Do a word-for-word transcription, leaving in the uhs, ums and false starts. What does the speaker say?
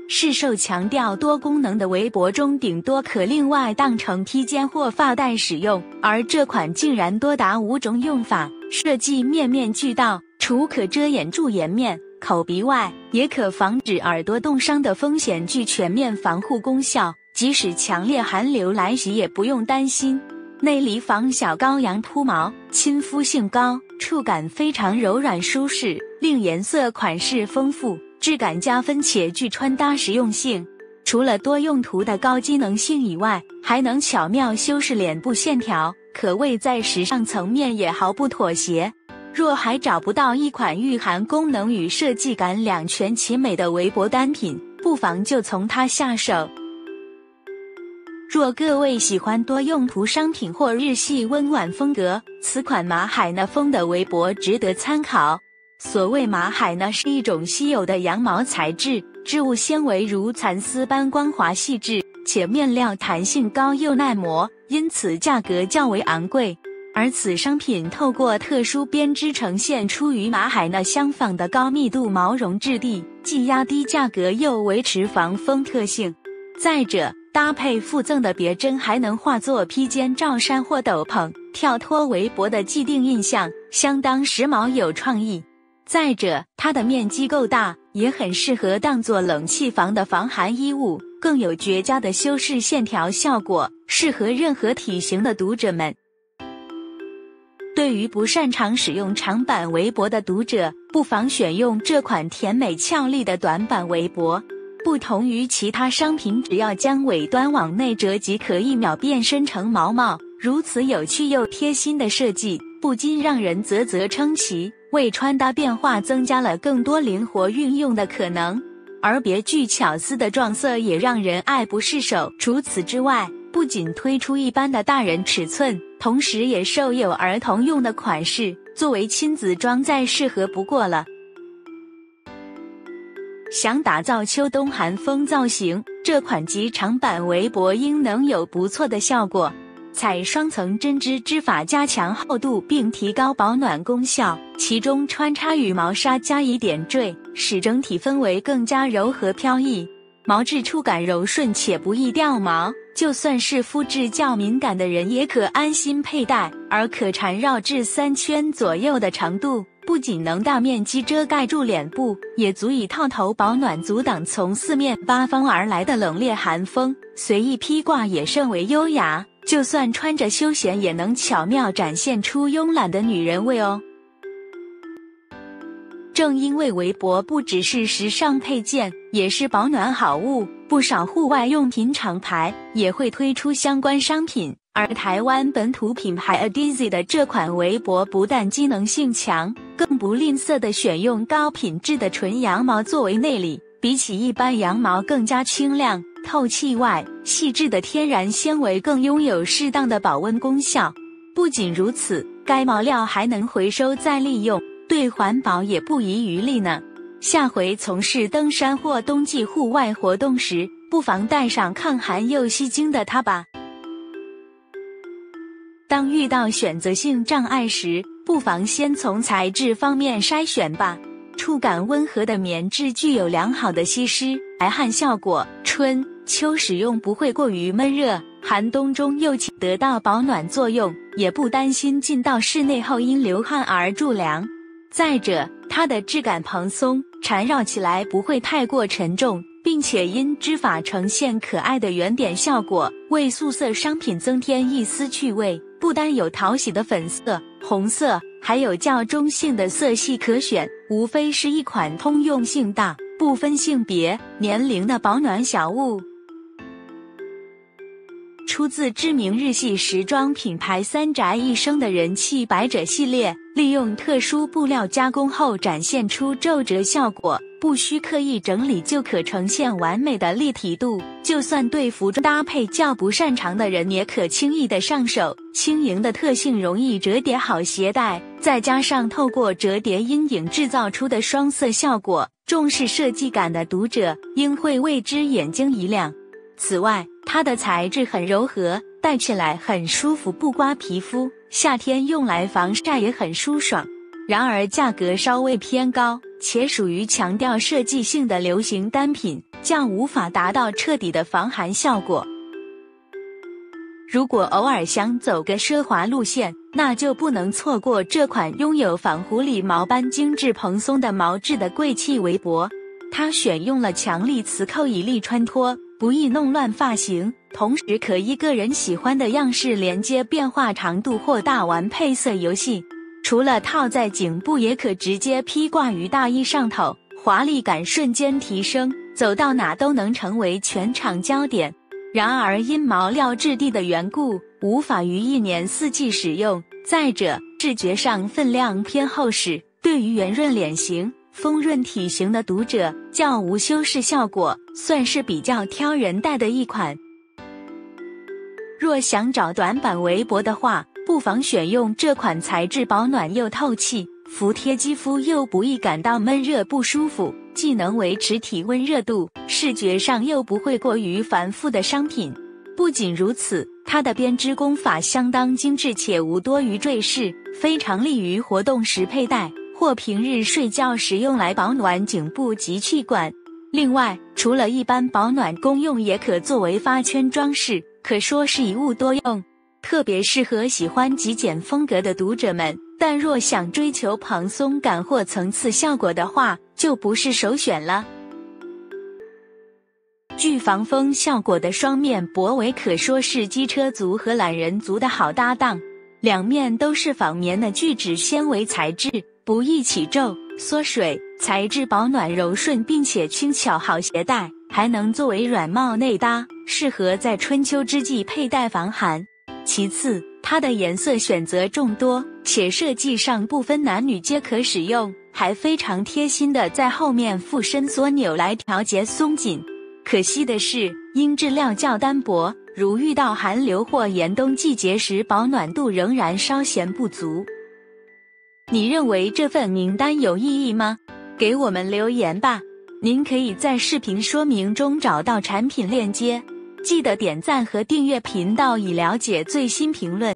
市售强调多功能的围脖中顶多可另外当成披肩或发带使用，而这款竟然多达五种用法，设计面面俱到，除可遮掩住颜面、口鼻外，也可防止耳朵冻伤的风险，具全面防护功效，即使强烈寒流来袭也不用担心。内里防小羔羊秃毛，亲肤性高，触感非常柔软舒适，另颜色款式丰富，质感加分且具穿搭实用性。除了多用途的高机能性以外，还能巧妙修饰脸部线条，可谓在时尚层面也毫不妥协。若还找不到一款御寒功能与设计感两全其美的围脖单品，不妨就从它下手。若各位喜欢多用途商品或日系温婉风格，此款马海讷风的围脖值得参考。所谓马海讷是一种稀有的羊毛材质，织物纤维如蚕丝般光滑细致，且面料弹性高又耐磨，因此价格较为昂贵。而此商品透过特殊编织呈现出与马海讷相仿的高密度毛绒质地，既压低价格又维持防风特性。再者，搭配附赠的别针还能化作披肩、罩衫或斗篷，跳脱围脖的既定印象，相当时髦有创意。再者，它的面积够大，也很适合当作冷气房的防寒衣物，更有绝佳的修饰线条效果，适合任何体型的读者们。对于不擅长使用长版围脖的读者，不妨选用这款甜美俏丽的短版围脖。不同于其他商品，只要将尾端往内折即可一秒变身成毛帽，如此有趣又贴心的设计，不禁让人啧啧称奇，为穿搭变化增加了更多灵活运用的可能。而别具巧思的撞色也让人爱不释手。除此之外，不仅推出一般的大人尺寸，同时也设有儿童用的款式，作为亲子装再适合不过了。想打造秋冬韩风造型，这款极长版围脖应能有不错的效果。采双层针织织法，加强厚度并提高保暖功效，其中穿插羽毛纱加以点缀，使整体氛围更加柔和飘逸。毛质触感柔顺且不易掉毛，就算是肤质较敏感的人也可安心佩戴，而可缠绕至三圈左右的长度，不仅能大面积遮盖住脸部，也足以套头保暖，阻挡从四面八方而来的冷冽寒风，随意披挂也甚为优雅，就算穿着休闲也能巧妙展现出慵懒的女人味哦。正因为围脖不只是时尚配件，也是保暖好物，不少户外用品厂牌也会推出相关商品，而台湾本土品牌 Adizzy 的这款围脖不但机能性强，更不吝啬地选用高品质的纯羊毛作为内里，比起一般羊毛更加清亮透气外，细致的天然纤维更拥有适当的保温功效。不仅如此，该毛料还能回收再利用，对环保也不遗余力呢。下回从事登山或冬季户外活动时，不妨带上抗寒又吸睛的它吧。当遇到选择性障碍时，不妨先从材质方面筛选吧。触感温和的棉质具有良好的吸湿排汗效果，春秋使用不会过于闷热，寒冬中又起得到保暖作用，也不担心进到室内后因流汗而助凉。再者，它的质感蓬松，缠绕起来不会太过沉重，并且因织法呈现可爱的圆点效果，为素色商品增添一丝趣味。不单有讨喜的粉色、红色，还有较中性的色系可选，无非是一款通用性大、不分性别、年龄的保暖小物。出自知名日系时装品牌三宅一生的人气百褶系列，利用特殊布料加工后展现出皱褶效果，不需刻意整理就可呈现完美的立体度，就算对服装搭配较不擅长的人也可轻易的上手。轻盈的特性容易折叠好携带，再加上透过折叠阴影制造出的双色效果，重视设计感的读者应会为之眼睛一亮。此外，它的材质很柔和，戴起来很舒服，不刮皮肤，夏天用来防晒也很舒爽。然而价格稍微偏高，且属于强调设计性的流行单品， 较无法达到彻底的防寒效果。如果偶尔想走个奢华路线，那就不能错过这款拥有仿狐狸毛般精致蓬松的毛质的贵气围脖。它选用了强力磁扣以利穿脱，不易弄乱发型，同时可依个人喜欢的样式连接变化长度或大玩配色游戏。除了套在颈部，也可直接披挂于大衣上头，华丽感瞬间提升，走到哪都能成为全场焦点。然而因毛料质地的缘故，无法于一年四季使用。再者，视觉上分量偏厚实，对于圆润脸型、丰润体型的读者较无修饰效果，算是比较挑人戴的一款。若想找短版围脖的话，不妨选用这款材质保暖又透气，服贴肌肤又不易感到闷热不舒服，既能维持体温热度，视觉上又不会过于繁复的商品。不仅如此，它的编织工法相当精致且无多余坠饰，非常利于活动时佩戴，或平日睡觉时用来保暖颈部及气管。另外，除了一般保暖功用，也可作为发圈装饰，可说是一物多用，特别适合喜欢极简风格的读者们。但若想追求蓬松感或层次效果的话，就不是首选了。具防风效果的双面脖围可说是机车族和懒人族的好搭档，两面都是仿棉的聚酯纤维材质，不易起皱、缩水，材质保暖柔顺，并且轻巧好携带，还能作为软帽内搭，适合在春秋之际佩戴防寒。其次，它的颜色选择众多，且设计上不分男女皆可使用，还非常贴心的在后面附伸缩钮来调节松紧。可惜的是，因质料较单薄，如遇到寒流或严冬季节时，保暖度仍然稍显不足。你认为这份名单有意义吗？给我们留言吧。您可以在视频说明中找到产品链接，记得点赞和订阅频道以了解最新评论。